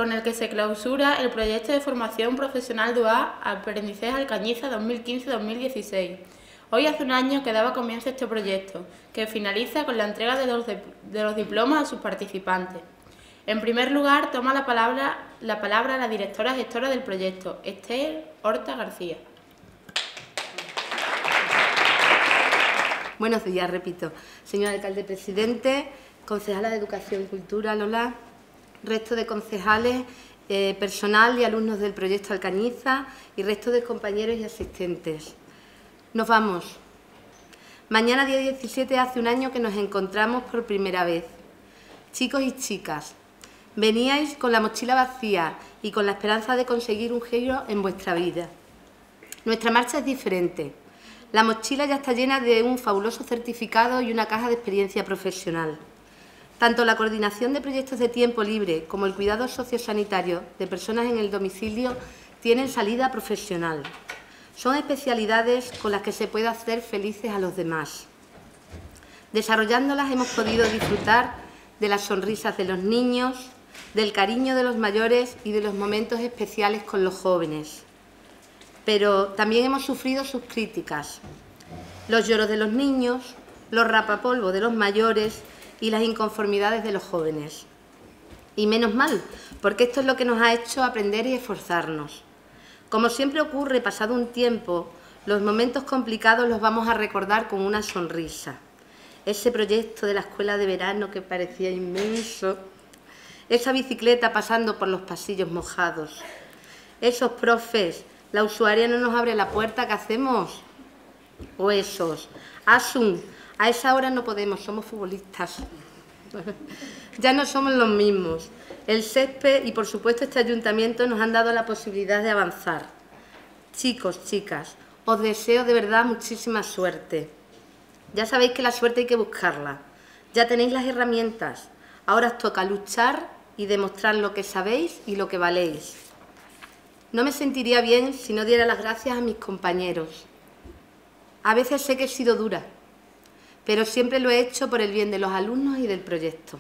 con el que se clausura el proyecto de formación profesional dual Aprendizaje Alcañiza 2015-2016. Hoy hace un año que daba comienzo este proyecto, que finaliza con la entrega de los diplomas a sus participantes. En primer lugar, toma la palabra la directora gestora del proyecto, Esther Horta García. Buenos días, repito. Señor alcalde presidente, concejala de Educación y Cultura, Lola, resto de concejales, personal y alumnos del proyecto Alcañiza y resto de compañeros y asistentes. Nos vamos. Mañana, día 17, hace un año que nos encontramos por primera vez. Chicos y chicas, veníais con la mochila vacía y con la esperanza de conseguir un giro en vuestra vida. Nuestra marcha es diferente. La mochila ya está llena de un fabuloso certificado y una caja de experiencia profesional. Tanto la coordinación de proyectos de tiempo libre como el cuidado sociosanitario de personas en el domicilio tienen salida profesional. Son especialidades con las que se puede hacer felices a los demás. Desarrollándolas hemos podido disfrutar de las sonrisas de los niños, del cariño de los mayores y de los momentos especiales con los jóvenes. Pero también hemos sufrido sus críticas, los lloros de los niños, los rapapolvos de los mayores y las inconformidades de los jóvenes. Y menos mal, porque esto es lo que nos ha hecho aprender y esforzarnos. Como siempre ocurre, pasado un tiempo, los momentos complicados los vamos a recordar con una sonrisa. Ese proyecto de la escuela de verano que parecía inmenso, esa bicicleta pasando por los pasillos mojados, esos profes, la usuaria no nos abre la puerta, ¿qué hacemos? O esos, Asun, a esa hora no podemos, somos futbolistas. Ya no somos los mismos. El césped y, por supuesto, este ayuntamiento nos han dado la posibilidad de avanzar. Chicos, chicas, os deseo de verdad muchísima suerte. Ya sabéis que la suerte hay que buscarla. Ya tenéis las herramientas. Ahora os toca luchar y demostrar lo que sabéis y lo que valéis. No me sentiría bien si no diera las gracias a mis compañeros. A veces sé que he sido dura, pero siempre lo he hecho por el bien de los alumnos y del proyecto.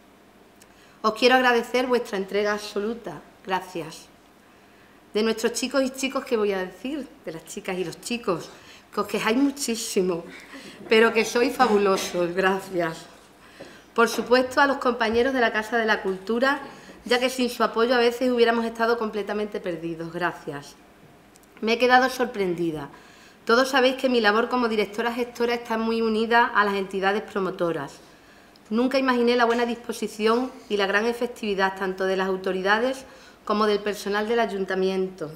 Os quiero agradecer vuestra entrega absoluta. Gracias. De nuestros chicos y chicos, ¿qué voy a decir? De las chicas y los chicos, que os quejáis muchísimo, pero que sois fabulosos. Gracias. Por supuesto, a los compañeros de la Casa de la Cultura, ya que sin su apoyo a veces hubiéramos estado completamente perdidos. Gracias. Me he quedado sorprendida. Todos sabéis que mi labor como directora gestora está muy unida a las entidades promotoras. Nunca imaginé la buena disposición y la gran efectividad tanto de las autoridades como del personal del Ayuntamiento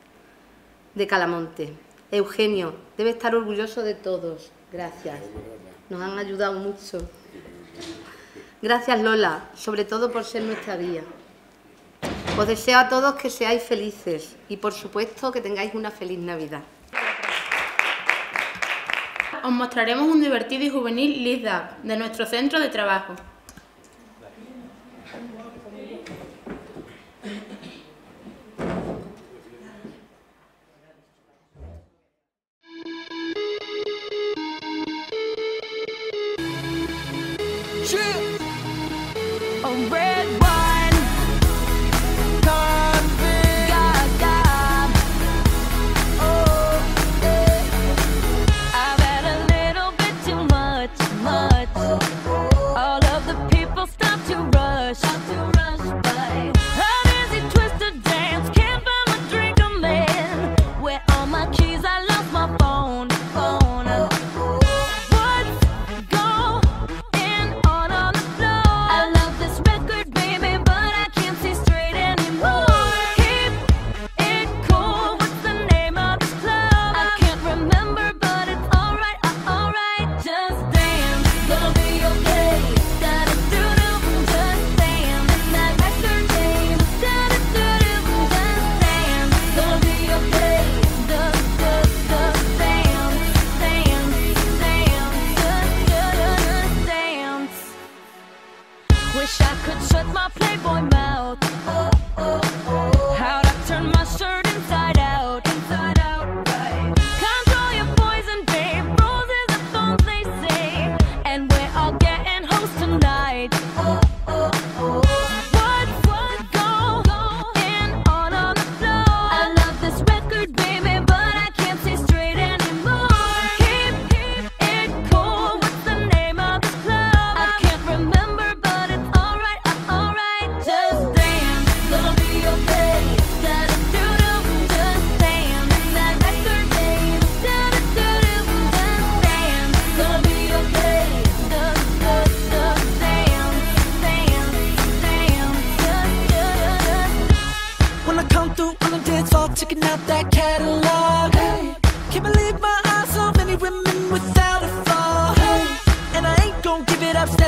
de Calamonte. Eugenio, debe estar orgulloso de todos. Gracias. Nos han ayudado mucho. Gracias, Lola, sobre todo por ser nuestra guía. Os deseo a todos que seáis felices y, por supuesto, que tengáis una feliz Navidad. Os mostraremos un divertido y juvenil Lead Up de nuestro centro de trabajo. What's going on the floor? I love this record.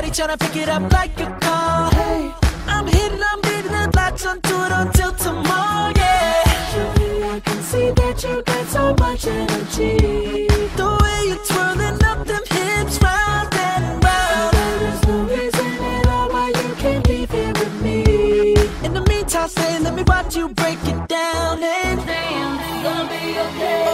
steady tryna pick it up like a call. Hey, I'm hitting the blocks until tomorrow, yeah. I can see that you got so much energy. The way you're twirling up them hips round and round. There is no reason at all why you can't be there with me. In the meantime, say, let me watch you break it down. And damn, it's gonna be okay.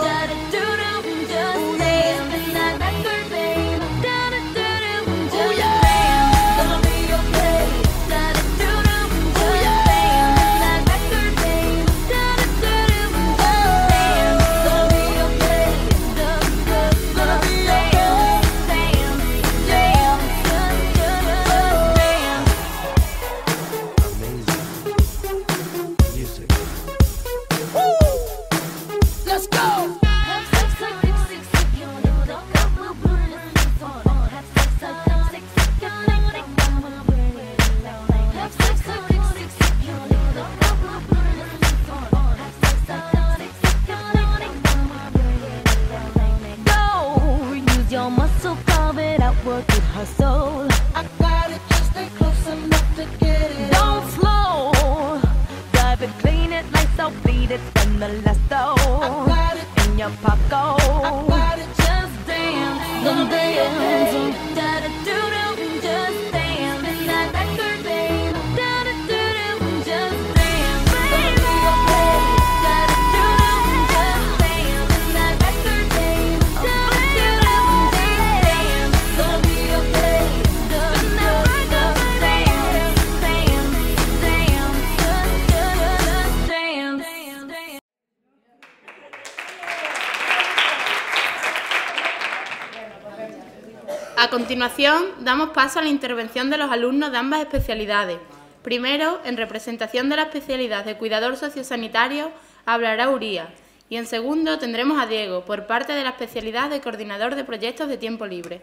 A continuación, damos paso a la intervención de los alumnos de ambas especialidades. Primero, en representación de la especialidad de cuidador sociosanitario, hablará Urías. Y en segundo, tendremos a Diego, por parte de la especialidad de coordinador de proyectos de tiempo libre.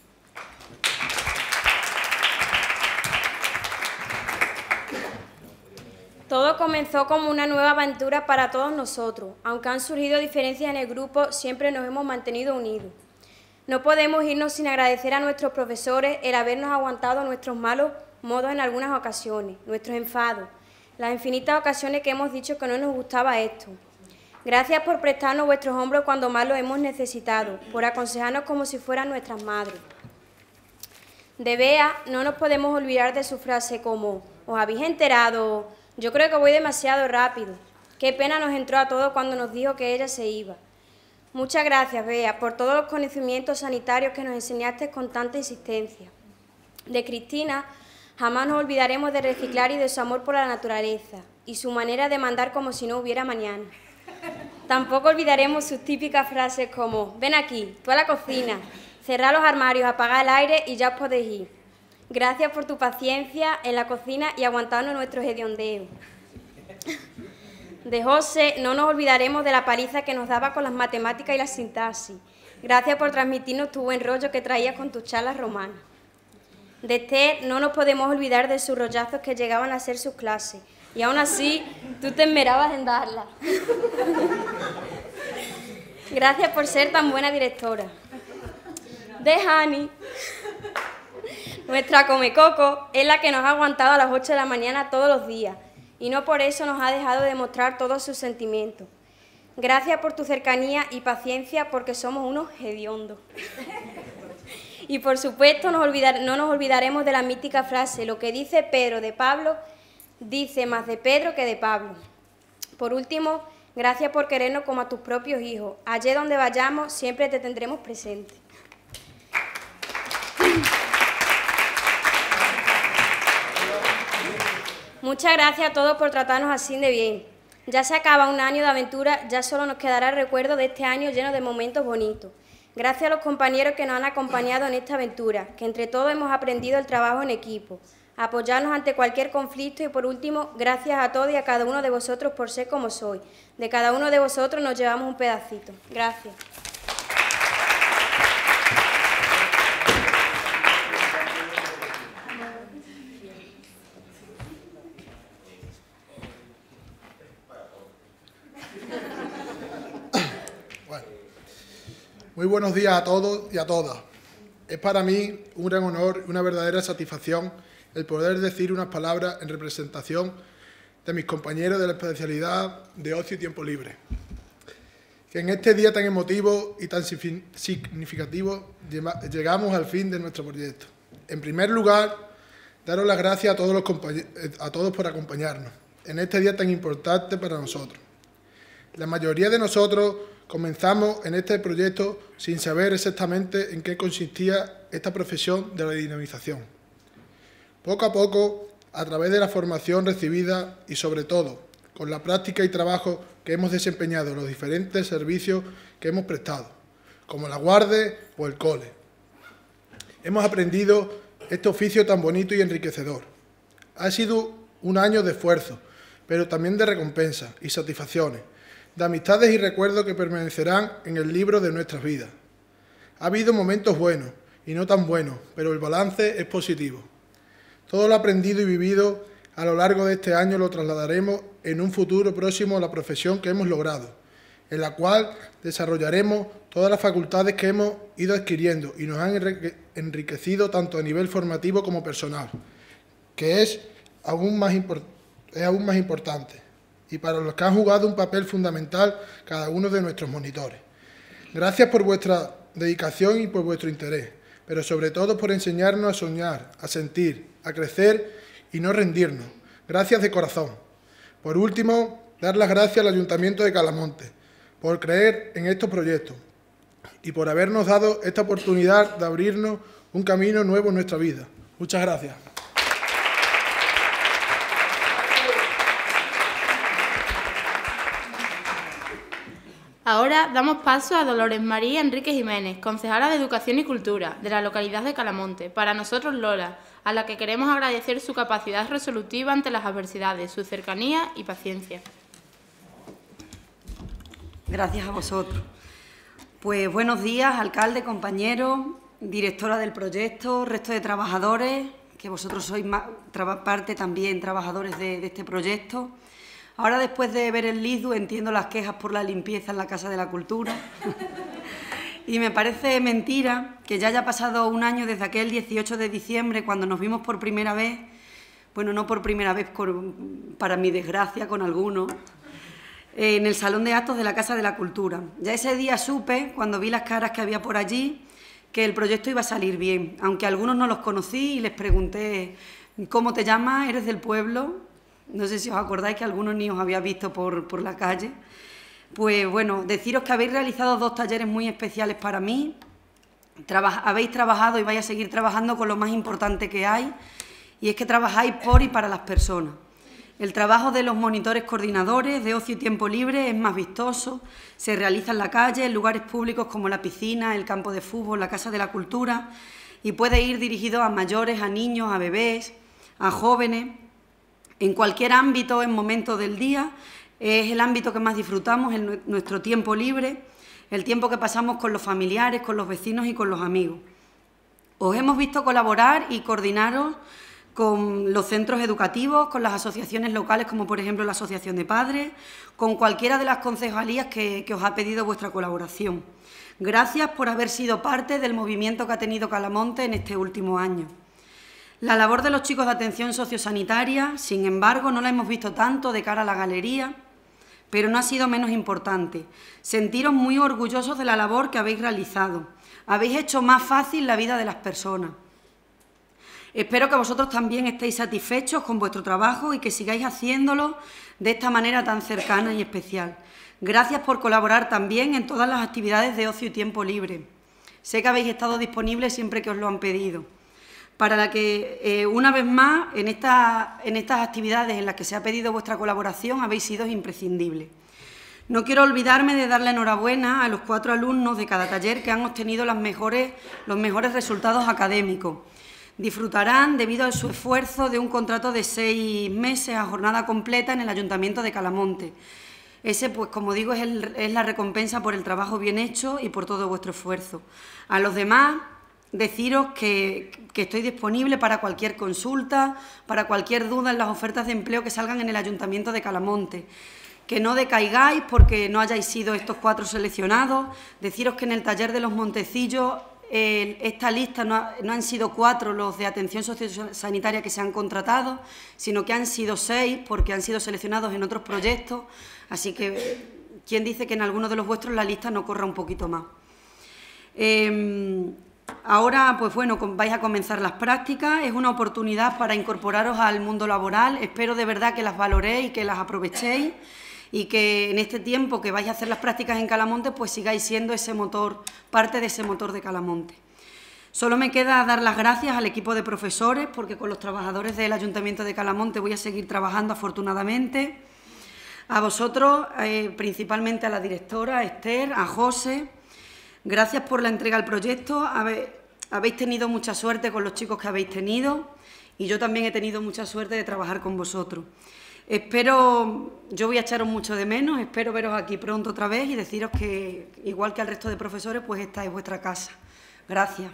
Todo comenzó como una nueva aventura para todos nosotros. Aunque han surgido diferencias en el grupo, siempre nos hemos mantenido unidos. No podemos irnos sin agradecer a nuestros profesores el habernos aguantado nuestros malos modos en algunas ocasiones, nuestros enfados, las infinitas ocasiones que hemos dicho que no nos gustaba esto. Gracias por prestarnos vuestros hombros cuando más lo hemos necesitado, por aconsejarnos como si fueran nuestras madres. De Bea no nos podemos olvidar de su frase como: ¿os habéis enterado? Yo creo que voy demasiado rápido. Qué pena nos entró a todos cuando nos dijo que ella se iba. Muchas gracias, Bea, por todos los conocimientos sanitarios que nos enseñaste con tanta insistencia. De Cristina, jamás nos olvidaremos de reciclar y de su amor por la naturaleza y su manera de mandar como si no hubiera mañana. Tampoco olvidaremos sus típicas frases como: ven aquí, tú a la cocina, cerrad los armarios, apagad el aire y ya os podéis ir. Gracias por tu paciencia en la cocina y aguantarnos nuestros hediondeos. De José no nos olvidaremos de la paliza que nos daba con las matemáticas y la sintaxis. Gracias por transmitirnos tu buen rollo que traías con tus charlas romanas. De Esther no nos podemos olvidar de sus rollazos que llegaban a ser sus clases. Y aún así, tú te esmerabas en darlas. Gracias por ser tan buena directora. De Hani, nuestra comecoco, es la que nos ha aguantado a las 8 de la mañana todos los días. Y no por eso nos ha dejado de mostrar todos sus sentimientos. Gracias por tu cercanía y paciencia, porque somos unos hediondos. Y por supuesto no nos olvidaremos de la mítica frase: lo que dice Pedro de Pablo, dice más de Pedro que de Pablo. Por último, gracias por querernos como a tus propios hijos. Allí donde vayamos, siempre te tendremos presente. Muchas gracias a todos por tratarnos así de bien. Ya se acaba un año de aventura, ya solo nos quedará el recuerdo de este año lleno de momentos bonitos. Gracias a los compañeros que nos han acompañado en esta aventura, que entre todos hemos aprendido el trabajo en equipo, apoyarnos ante cualquier conflicto y por último, gracias a todos y a cada uno de vosotros por ser como sois. De cada uno de vosotros nos llevamos un pedacito. Gracias. Muy buenos días a todos y a todas. Es para mí un gran honor y una verdadera satisfacción el poder decir unas palabras en representación de mis compañeros de la especialidad de Ocio y Tiempo Libre, que en este día tan emotivo y tan significativo llegamos al fin de nuestro proyecto. En primer lugar, daros las gracias a todos por acompañarnos en este día tan importante para nosotros. La mayoría de nosotros comenzamos en este proyecto sin saber exactamente en qué consistía esta profesión de la dinamización. Poco a poco, a través de la formación recibida y, sobre todo, con la práctica y trabajo que hemos desempeñado en los diferentes servicios que hemos prestado, como la guardia o el cole, hemos aprendido este oficio tan bonito y enriquecedor. Ha sido un año de esfuerzo, pero también de recompensas y satisfacciones, de amistades y recuerdos que permanecerán en el libro de nuestras vidas. Ha habido momentos buenos y no tan buenos, pero el balance es positivo. Todo lo aprendido y vivido a lo largo de este año lo trasladaremos en un futuro próximo a la profesión que hemos logrado, en la cual desarrollaremos todas las facultades que hemos ido adquiriendo y nos han enriquecido tanto a nivel formativo como personal, que es aún más importante, y para los que han jugado un papel fundamental cada uno de nuestros monitores. Gracias por vuestra dedicación y por vuestro interés, pero sobre todo por enseñarnos a soñar, a sentir, a crecer y no rendirnos. Gracias de corazón. Por último, dar las gracias al Ayuntamiento de Calamonte por creer en estos proyectos y por habernos dado esta oportunidad de abrirnos un camino nuevo en nuestra vida. Muchas gracias. Ahora damos paso a Dolores María Enrique Jiménez, concejala de Educación y Cultura de la localidad de Calamonte, para nosotros Lola, a la que queremos agradecer su capacidad resolutiva ante las adversidades, su cercanía y paciencia. Gracias a vosotros. Pues buenos días, alcalde, compañeros, directora del proyecto, resto de trabajadores, que vosotros sois parte también trabajadores de este proyecto. Ahora, después de ver el LISDU, entiendo las quejas por la limpieza en la Casa de la Cultura. Y me parece mentira que ya haya pasado un año desde aquel 18 de diciembre, cuando nos vimos por primera vez, bueno, no por primera vez, para mi desgracia, con algunos, en el Salón de Actos de la Casa de la Cultura. Ya ese día supe, cuando vi las caras que había por allí, que el proyecto iba a salir bien, aunque algunos no los conocí y les pregunté, ¿cómo te llamas? ¿Eres del pueblo? No sé si os acordáis que algunos ni os había visto por la calle. Pues bueno, deciros que habéis realizado 2 talleres muy especiales para mí. Habéis trabajado y vais a seguir trabajando con lo más importante que hay, y es que trabajáis por y para las personas. El trabajo de los monitores coordinadores de ocio y tiempo libre es más vistoso, se realiza en la calle, en lugares públicos como la piscina, el campo de fútbol, la Casa de la Cultura, y puede ir dirigido a mayores, a niños, a bebés, a jóvenes. En cualquier ámbito, en momento del día, es el ámbito que más disfrutamos, nuestro tiempo libre, el tiempo que pasamos con los familiares, con los vecinos y con los amigos. Os hemos visto colaborar y coordinaros con los centros educativos, con las asociaciones locales, como por ejemplo la Asociación de Padres, con cualquiera de las concejalías que os ha pedido vuestra colaboración. Gracias por haber sido parte del movimiento que ha tenido Calamonte en este último año. La labor de los chicos de atención sociosanitaria, sin embargo, no la hemos visto tanto de cara a la galería, pero no ha sido menos importante. Sentiros muy orgullosos de la labor que habéis realizado. Habéis hecho más fácil la vida de las personas. Espero que vosotros también estéis satisfechos con vuestro trabajo y que sigáis haciéndolo de esta manera tan cercana y especial. Gracias por colaborar también en todas las actividades de ocio y tiempo libre. Sé que habéis estado disponibles siempre que os lo han pedido. Para la que, una vez más, en estas actividades en las que se ha pedido vuestra colaboración, habéis sido imprescindibles. No quiero olvidarme de darle enhorabuena a los 4 alumnos de cada taller que han obtenido los mejores resultados académicos. Disfrutarán, debido a su esfuerzo, de un contrato de 6 meses a jornada completa en el Ayuntamiento de Calamonte. Ese, pues como digo, es la recompensa por el trabajo bien hecho y por todo vuestro esfuerzo. A los demás, deciros que estoy disponible para cualquier consulta, para cualquier duda en las ofertas de empleo que salgan en el Ayuntamiento de Calamonte. Que no decaigáis porque no hayáis sido estos 4 seleccionados. Deciros que en el taller de los Montecillos esta lista no han sido 4 los de atención sociosanitaria que se han contratado, sino que han sido 6 porque han sido seleccionados en otros proyectos, así que ¿quién dice que en alguno de los vuestros la lista no corra un poquito más? Ahora, pues bueno, vais a comenzar las prácticas, es una oportunidad para incorporaros al mundo laboral, espero de verdad que las valoréis y que las aprovechéis y que en este tiempo que vais a hacer las prácticas en Calamonte, pues sigáis siendo ese motor, parte de ese motor de Calamonte. Solo me queda dar las gracias al equipo de profesores, porque con los trabajadores del Ayuntamiento de Calamonte voy a seguir trabajando afortunadamente. A vosotros, principalmente a la directora, a Esther, a José. Gracias por la entrega al proyecto. Habéis tenido mucha suerte con los chicos que habéis tenido y yo también he tenido mucha suerte de trabajar con vosotros. Yo voy a echaros mucho de menos, espero veros aquí pronto otra vez y deciros que, igual que al resto de profesores, pues esta es vuestra casa. Gracias.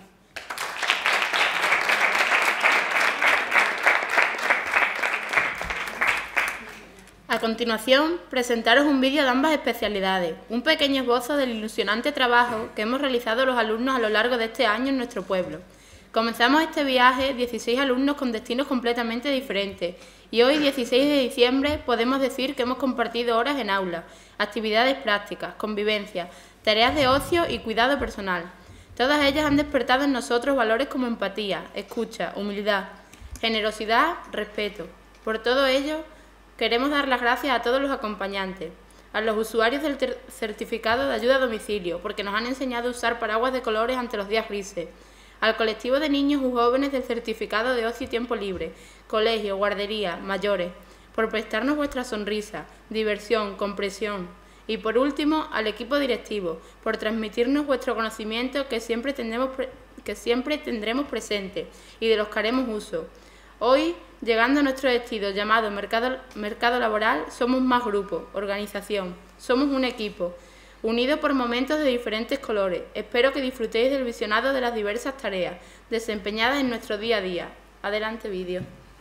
A continuación, presentaros un vídeo de ambas especialidades, un pequeño esbozo del ilusionante trabajo que hemos realizado los alumnos a lo largo de este año en nuestro pueblo. Comenzamos este viaje 16 alumnos con destinos completamente diferentes y hoy, 16 de diciembre, podemos decir que hemos compartido horas en aula, actividades prácticas, convivencia, tareas de ocio y cuidado personal. Todas ellas han despertado en nosotros valores como empatía, escucha, humildad, generosidad, respeto. Por todo ello, queremos dar las gracias a todos los acompañantes, a los usuarios del certificado de ayuda a domicilio, porque nos han enseñado a usar paraguas de colores ante los días grises, al colectivo de niños y jóvenes del certificado de ocio y tiempo libre, colegio, guardería, mayores, por prestarnos vuestra sonrisa, diversión, comprensión, y por último, al equipo directivo, por transmitirnos vuestro conocimiento que siempre tendremos presente y de los que haremos uso. Hoy, llegando a nuestro destino llamado mercado laboral, somos más grupos, organización, somos un equipo, unido por momentos de diferentes colores. Espero que disfrutéis del visionado de las diversas tareas desempeñadas en nuestro día a día. Adelante vídeo.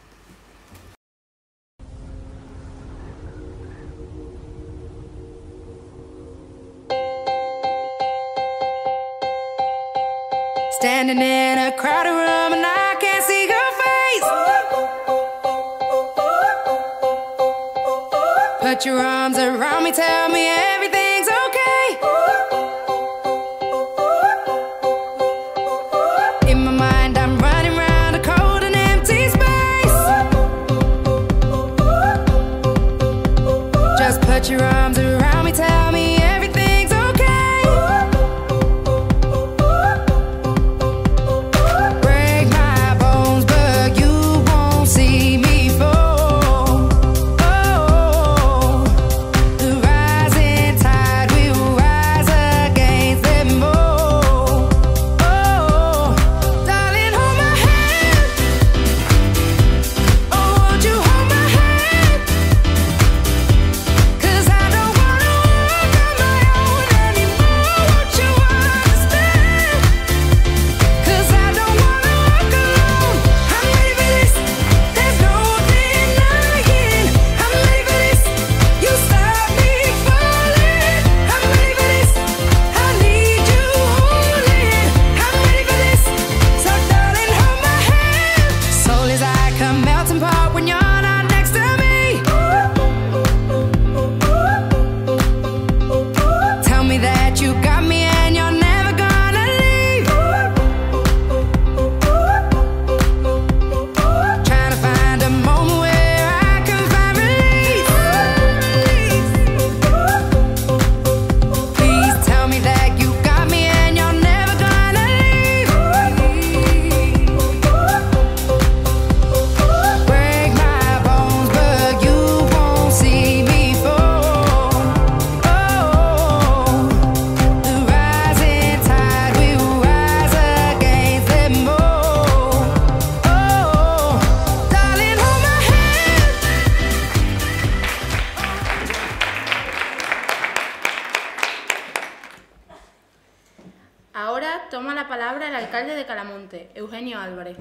Standing in a crowded room and I can't see your face. Put your arms around me, tell me everything's okay. In my mind I'm running round a cold and empty space. Just put your arms around me, tell me everything's okay. Break my bones, but you won't see me fall. Oh, the rising tide will rise against them all. Oh, darling, hold my hand. Oh, won't you hold my hand? 'Cause I don't wanna walk on my own anymore. Won't you understand? 'Cause I don't wanna walk alone. I'm ready for this. There's no denying. I'm ready for this. You stop me falling. I'm ready for this. I need you holding. I'm ready for this. So darling, hold my hand. Soul is like a melting pot when you're not next to me. Tell me that you got me and you're never gonna leave. Trying to find a moment where I can find relief. Please tell me that you got me and you're never gonna leave. Break my bones, but you won't see me fall. Oh, the rising tide will rise against them all. Oh, darling, hold my hand. Ahora toma la palabra el alcalde de Calamonte, Eugenio Álvarez.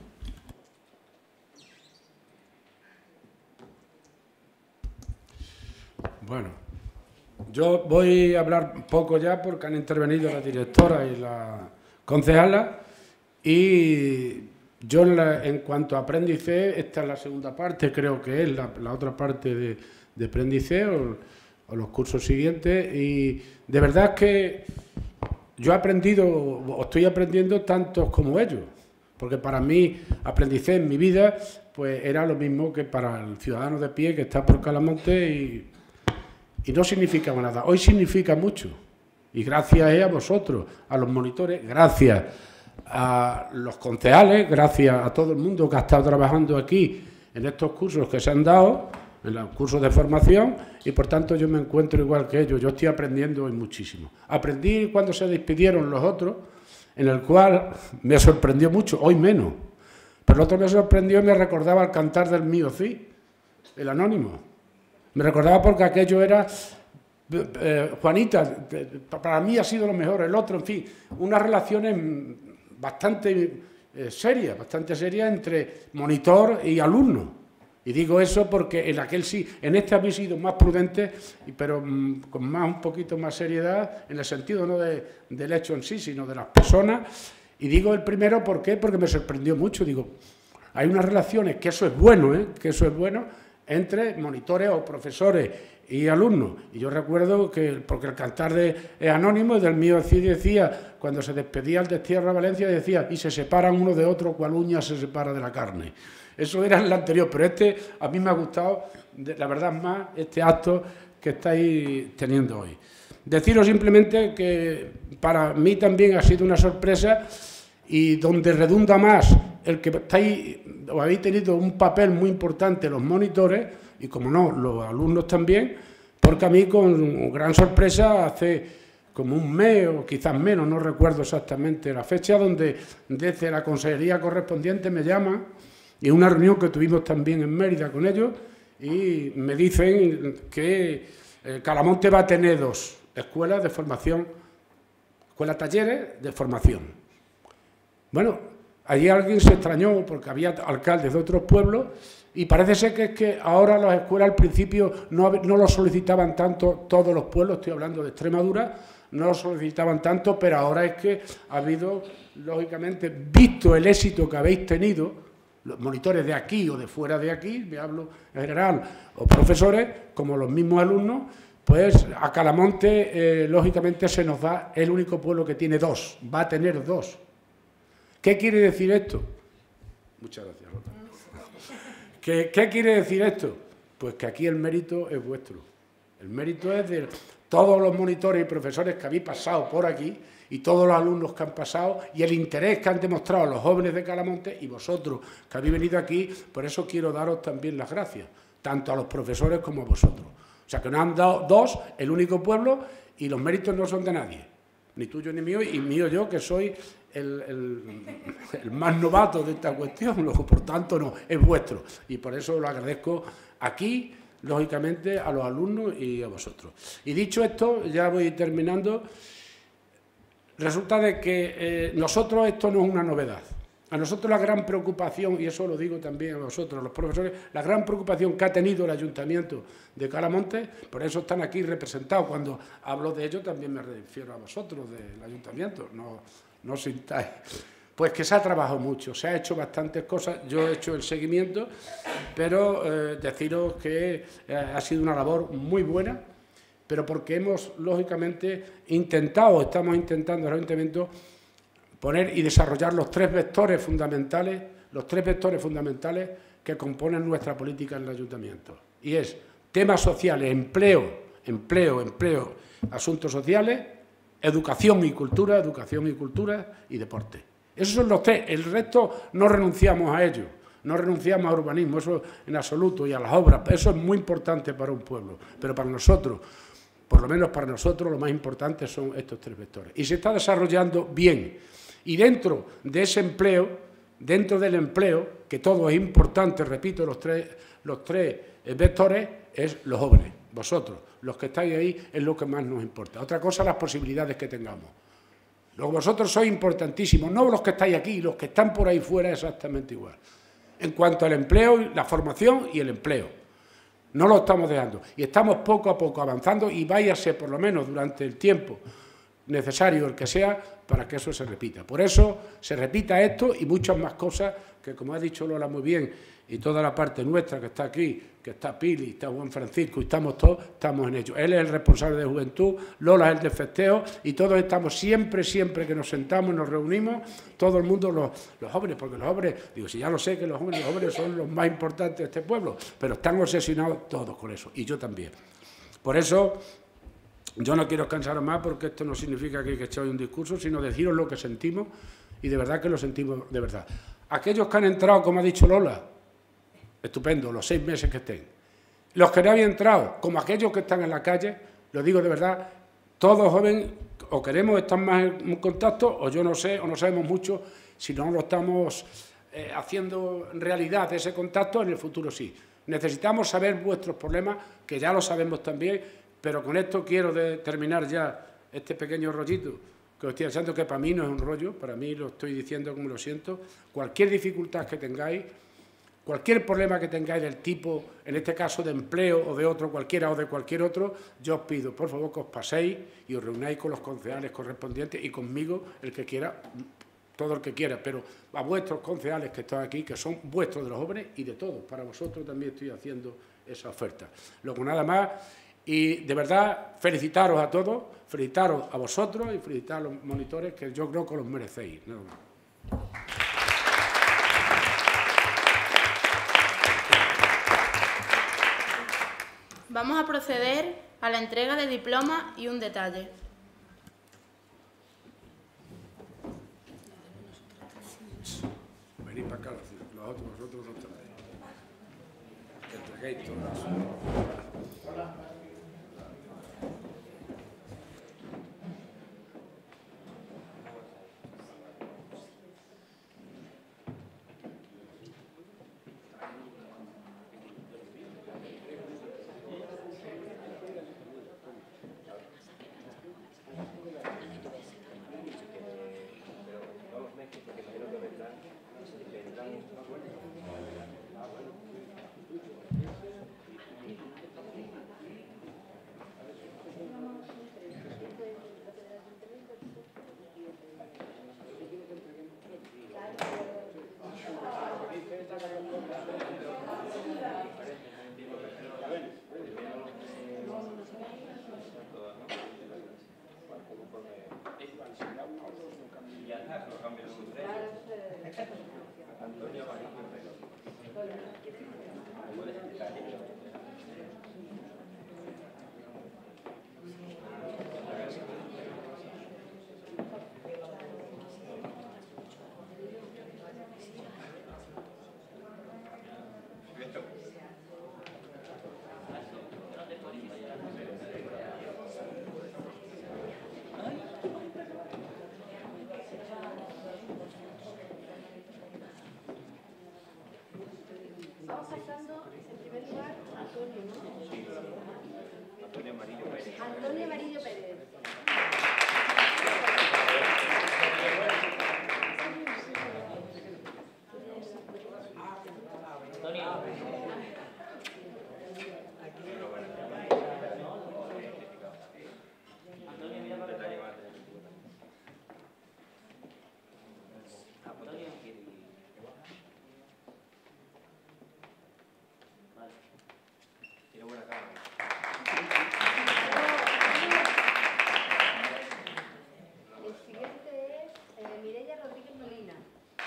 Bueno, yo voy a hablar poco ya porque han intervenido la directora y la concejala, y yo en cuanto a Aprendice, esta es la segunda parte, creo que es la otra parte de Aprendice o los cursos siguientes, y de verdad que yo he aprendido, o estoy aprendiendo tantos como ellos, porque para mí Aprendice en mi vida pues era lo mismo que para el ciudadano de pie que está por Calamonte y no significaba nada. Hoy significa mucho, y gracias a vosotros, a los monitores, gracias a los concejales, gracias a todo el mundo que ha estado trabajando aquí en estos cursos que se han dado, en los cursos de formación, y por tanto yo me encuentro igual que ellos. Yo estoy aprendiendo hoy muchísimo. Aprendí cuando se despidieron los otros, en el cual me sorprendió mucho, hoy menos. Pero el otro me sorprendió y me recordaba el cantar del mío, sí, el anónimo. Me recordaba porque aquello era, Juanita, para mí ha sido lo mejor, el otro, en fin, unas relaciones bastante serias entre monitor y alumno. Y digo eso porque en aquel sí, en este habéis sido más prudentes, pero con un poquito más seriedad, en el sentido no del hecho en sí, sino de las personas. Y digo el primero, ¿por qué? Porque me sorprendió mucho. Digo, hay unas relaciones, que eso es bueno, que eso es bueno, entre monitores o profesores y alumnos. Y yo recuerdo que, porque el cantar es anónimo, del mío sí decía, cuando se despedía el Destierra Valencia, decía, y se separan uno de otro, cual uña se separa de la carne. Eso era el anterior, pero este a mí me ha gustado, la verdad, más este acto que estáis teniendo hoy. Deciros simplemente que para mí también ha sido una sorpresa, y donde redunda más el que estáis o habéis tenido un papel muy importante los monitores, y como no, los alumnos también, porque a mí con gran sorpresa hace como un mes o quizás menos, no recuerdo exactamente la fecha, donde desde la consejería correspondiente me llaman, y una reunión que tuvimos también en Mérida con ellos, y me dicen que Calamonte va a tener 2 escuelas de formación, escuelas talleres de formación. Bueno, allí alguien se extrañó porque había alcaldes de otros pueblos, y parece ser que es que ahora las escuelas al principio no lo solicitaban tanto todos los pueblos, estoy hablando de Extremadura, no lo solicitaban tanto, pero ahora es que ha habido, lógicamente, visto el éxito que habéis tenido, los monitores de aquí o de fuera de aquí, me hablo en general, o profesores, como los mismos alumnos, pues a Calamonte, lógicamente, se nos da el único pueblo que tiene 2, va a tener 2. ¿Qué quiere decir esto? Muchas gracias, Rota. ¿Qué quiere decir esto? Pues que aquí el mérito es vuestro. El mérito es de todos los monitores y profesores que habéis pasado por aquí, y todos los alumnos que han pasado, y el interés que han demostrado los jóvenes de Calamonte y vosotros que habéis venido aquí. Por eso quiero daros también las gracias, tanto a los profesores como a vosotros. O sea, que nos han dado 2, el único pueblo, y los méritos no son de nadie, ni tuyo ni mío, y mío yo, que soy el más novato de esta cuestión, luego, por tanto, no, es vuestro. Y por eso lo agradezco aquí, lógicamente, a los alumnos y a vosotros. Y dicho esto, ya voy terminando. Resulta de que nosotros esto no es una novedad. A nosotros la gran preocupación, y eso lo digo también a vosotros, los profesores, la gran preocupación que ha tenido el Ayuntamiento de Calamonte, por eso están aquí representados. Cuando hablo de ello también me refiero a vosotros del Ayuntamiento, no sintáis. Pues que se ha trabajado mucho, se ha hecho bastantes cosas, yo he hecho el seguimiento, pero deciros que ha sido una labor muy buena, pero porque hemos, lógicamente, estamos intentando en el Ayuntamiento poner y desarrollar los 3 vectores fundamentales, que componen nuestra política en el Ayuntamiento. Y es temas sociales, empleo, asuntos sociales, educación y cultura y deporte. Esos son los 3, el resto no renunciamos a ello. No renunciamos a urbanismo, eso en absoluto, y a las obras. Eso es muy importante para un pueblo, pero para nosotros, por lo menos para nosotros, lo más importante son estos 3 vectores. Y se está desarrollando bien. Y dentro de ese empleo, dentro del empleo, que todo es importante, repito, los tres vectores, es los jóvenes, vosotros, los que estáis ahí, es lo que más nos importa. Otra cosa, las posibilidades que tengamos. Luego vosotros sois importantísimos, no los que estáis aquí, los que están por ahí fuera exactamente igual. En cuanto al empleo, la formación y el empleo. No lo estamos dejando. Y estamos poco a poco avanzando, y váyase por lo menos durante el tiempo necesario el que sea para que eso se repita. Por eso se repita esto y muchas más cosas que, como ha dicho Lola muy bien, y toda la parte nuestra que está aquí, que está Pili, está Juan Francisco y estamos todos, estamos en ello. Él es el responsable de juventud, Lola es el de festeo y todos estamos siempre que nos sentamos y nos reunimos, todo el mundo, los jóvenes, porque los jóvenes, digo, si ya lo sé que los jóvenes son los más importantes de este pueblo, pero están obsesionados todos con eso y yo también. Por eso yo no quiero cansaros más porque esto no significa que echéis un discurso, sino deciros lo que sentimos y de verdad que lo sentimos de verdad. Aquellos que han entrado, como ha dicho Lola, estupendo, los 6 meses que estén. Los que no habían entrado, como aquellos que están en la calle, lo digo de verdad, todos jóvenes o queremos estar más en contacto o yo no sé, o no sabemos mucho si no lo estamos haciendo realidad ese contacto, en el futuro sí. Necesitamos saber vuestros problemas, que ya lo sabemos también, pero con esto quiero terminar ya este pequeño rollito que os estoy diciendo, que para mí no es un rollo, para mí lo estoy diciendo como lo siento. Cualquier dificultad que tengáis, cualquier problema que tengáis del tipo, en este caso de empleo o de otro, cualquiera o de cualquier otro, yo os pido, por favor, que os paséis y os reunáis con los concejales correspondientes y conmigo, el que quiera, todo el que quiera, pero a vuestros concejales que están aquí, que son vuestros de los jóvenes y de todos. Para vosotros también estoy haciendo esa oferta. Luego nada más, y de verdad felicitaros a todos, felicitaros a vosotros y felicitar a los monitores, que yo creo que los merecéis. Nada más. Vamos a proceder a la entrega de diplomas y un detalle. Venid para acá, vosotros dos también. Que entreguéis todo eso. Vamos pasando, en primer lugar, a Antonio, ¿no? Antonio Amarillo Pérez. El siguiente es Mireia Rodríguez Molina.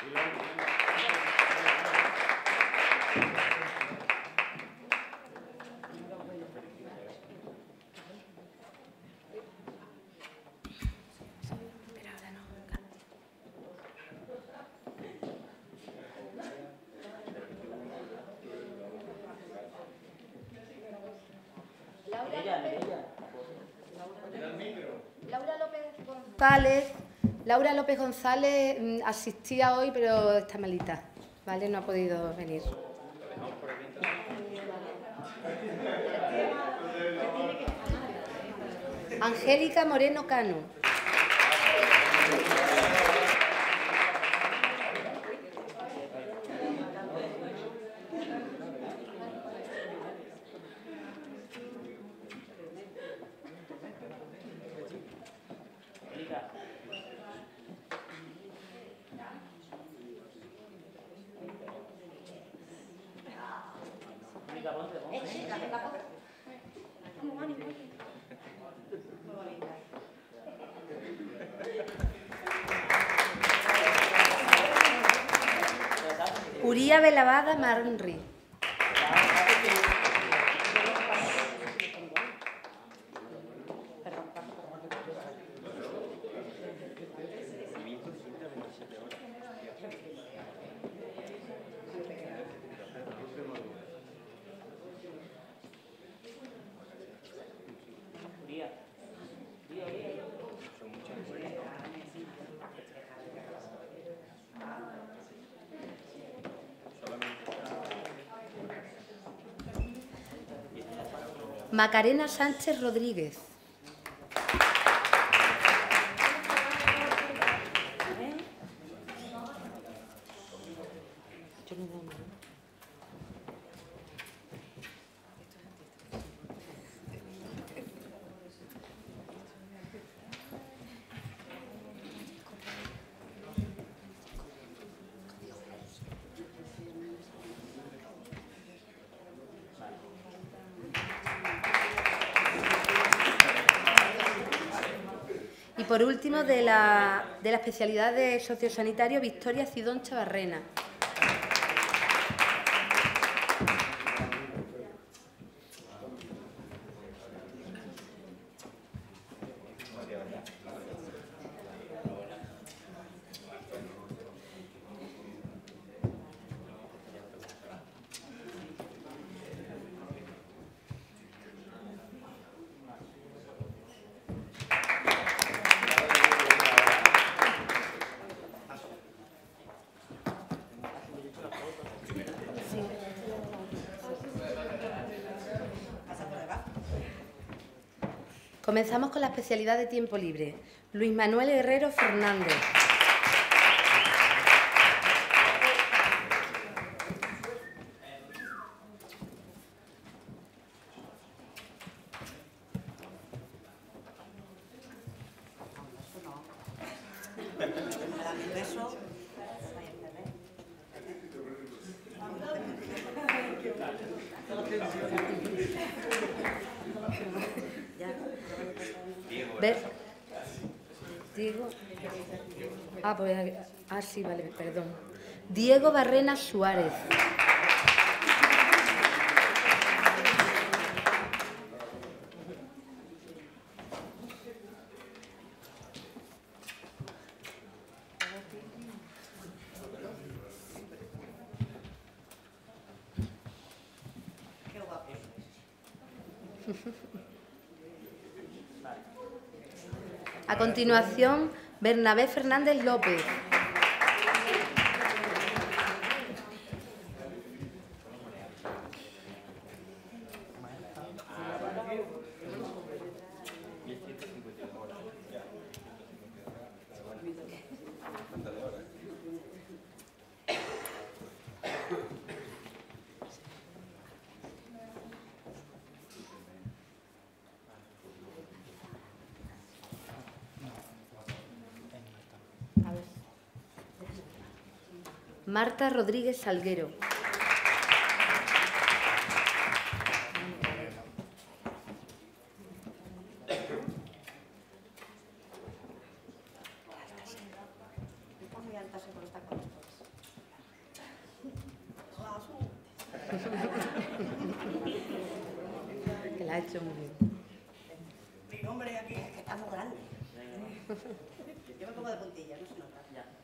Laura López González asistía hoy, pero está malita, ¿vale? No ha podido venir. Angélica Moreno Cano. Uría Belavada Marnri. Macarena Sánchez Rodríguez. Y por último, de la especialidad de sociosanitario, Victoria Cidón Chavarrena. Comenzamos con la especialidad de tiempo libre. Luis Manuel Herrero Fernández. Diego. Sí, vale, perdón. Diego Barrena Suárez. A continuación, Bernabé Fernández López. Marta Rodríguez Salguero. Que la ha hecho muy bien. Mi nombre aquí es que está muy grande. Yo me pongo de puntilla, no se nota.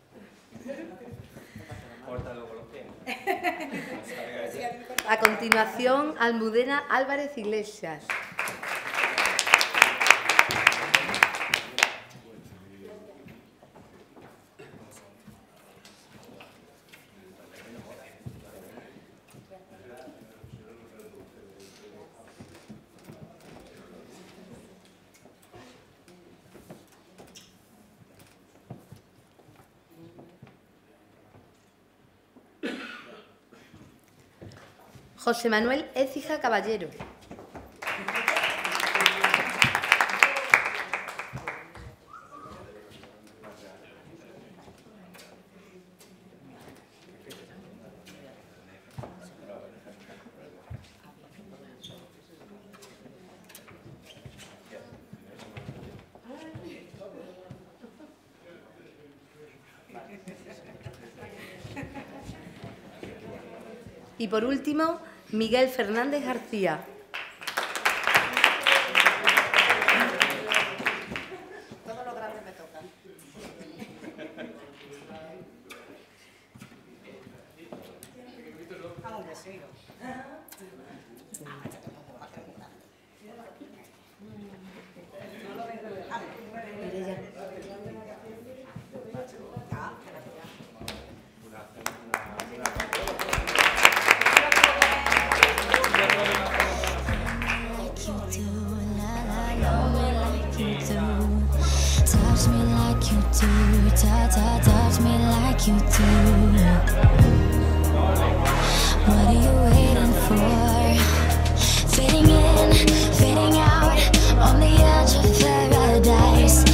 A continuación, Almudena Álvarez Iglesias. José Manuel Écija Caballero. Y por último, Miguel Fernández García. Todos los grandes me tocan. Vamos, que sigo. Touch me like you do, touch me like you do. What are you waiting for? Fading in, fading out, on the edge of paradise.